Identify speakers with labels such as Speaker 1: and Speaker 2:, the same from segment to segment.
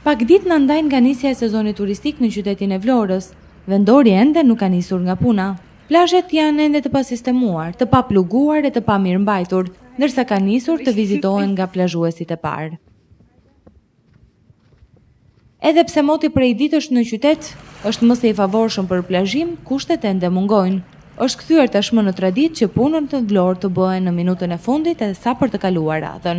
Speaker 1: Pak ditë na ndajnë nga nisja e sezonit turistik në qytetin e Vlorës. Vendori ende nuk ka nisur nga puna. Plazhet janë ende të pasistemuar, të papluguar e të pamirëmbajtur, ndërsa ka nisur të vizitohen nga plazhuesit e parë. Edhe pse moti prej ditësh në qytet është më së i favorshëm për plazhim, kushtet ende mungojnë. Është kthyer tashmë në traditë që punën të Vlorë të bëhen në minutën e fundit e sa për të kaluar radhën.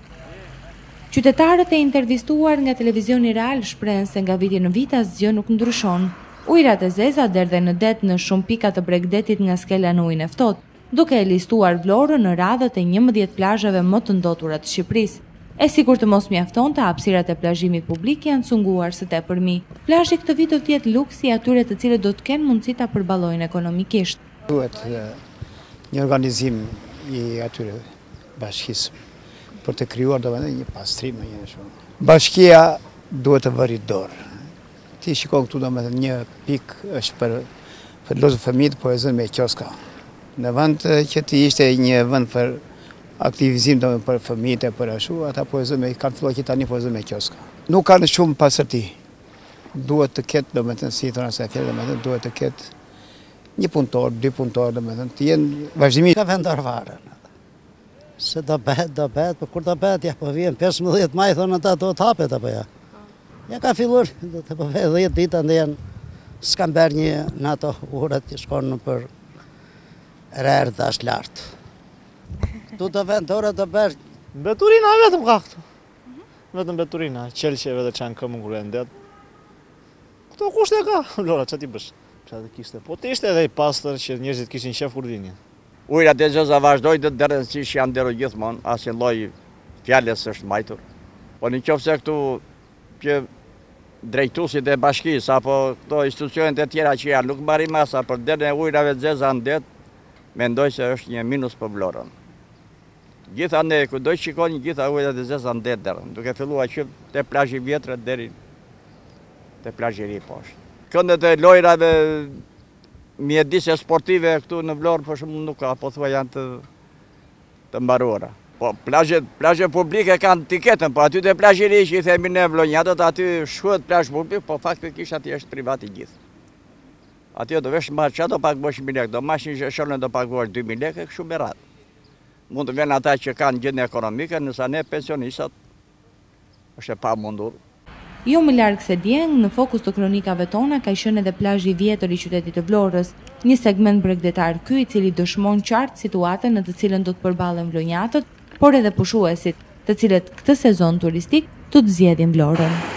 Speaker 1: Qytetarët e intervistuar nga televizioni Real shprehen se nga viti në vit asgjë nuk ndryshon. Ujërat e zeza derdhen në det në shumë pika të Bregdetit nga skela në ujin e ftohtë, duke e listuar Vlorën në radhët e 11 plazheve më të ndotura të Shqipërisë. E sikur të mos mjaftonte, hapësirat e plazhimit publik janë cunguar së tepërmi. Plazhi këtë vit do të jetë luksi i atyre të cilët do të kenë mundësi ta përballojnë ekonomikisht.
Speaker 2: Duhet një organizim i atyre bashkisë për të krijuar domethënë një pastrim një shumë. Bashkia duhet të vëri dorë. Ti shikon këtu domethënë një pikë është për lozë fëmijët, po e zën me kioska. Në vend që të ishte një vend për aktivizim për fëmijët e për ashtu, ata po e zën me kanë filluar që tani po e zën me kioska. Nuk kanë shumë pasërti. Duhet të ketë domethënë si thonë se fjalë domethënë duhet të ketë një punëtor, dy punëtor domethënë të jenë vazhdimisht
Speaker 3: ka vendarvarën. Se do bëhet, por kur do bëhet ja po vjen 15 maj thonë ata do të hapet apo ja. Ja ka filluar do të bëhet 10 ditë ndjen s'kan bërë një në ato urat që shkon në për rrë dash lart. Tu të vendore do bërë.
Speaker 4: Beturina vetëm ka këtu. Vetëm beturina, qelqeve dhe qanë këmë kërë e ndet. Këto kushte ka, Vlora, që ti bësh? Që të kishte, po të ishte edhe i pastër që njerëzit kishin qef kur vinin.
Speaker 5: Ujrat e zeza vazhdojnë të dërën si që janë dërë gjithmonë, asin loj fjales është majtur. Po në qofë se këtu që drejtusit e bashkis, apo këto institucionet e tjera që janë, nuk marri masa për dërën e ujrave të zeza në det, mendoj se është një minus për Vlorën. Gjitha ne, kujtoj shikoni gjitha ujrat e zeza në det dërën, duke fillua që të plazhi vjetrat deri të plazhi ri poshtë. Këndet e lojrave mjedise sportive këtu në Vlorë për shumë nuk ka, po thua janë të mbaruara. Po plazhe publike kanë tiketën, po aty të plazhi ri që i themi ne vlonjatët, aty shkuet plazh publik, po faktikisht aty është privat i gjithë. Aty do vesh marrë çdo pak bosh 1000 lekë, do mashin që shonë do paguar 2000 lekë, kështu me radhë. Mund të vjen ata që kanë gjendje ekonomike, nësa ne pensionistat është e pamundur.
Speaker 1: Jo më larg se djeng, në fokus të kronikave tona ka qenë edhe plazhi i vjetër i qytetit të Vlorës, një segment bregdetar ky i cili dëshmon qartë situatën në të cilën do të përballen vlonjatët, por edhe pushuesit, të cilët këtë sezon turistik do të zgjedhin Vlorën.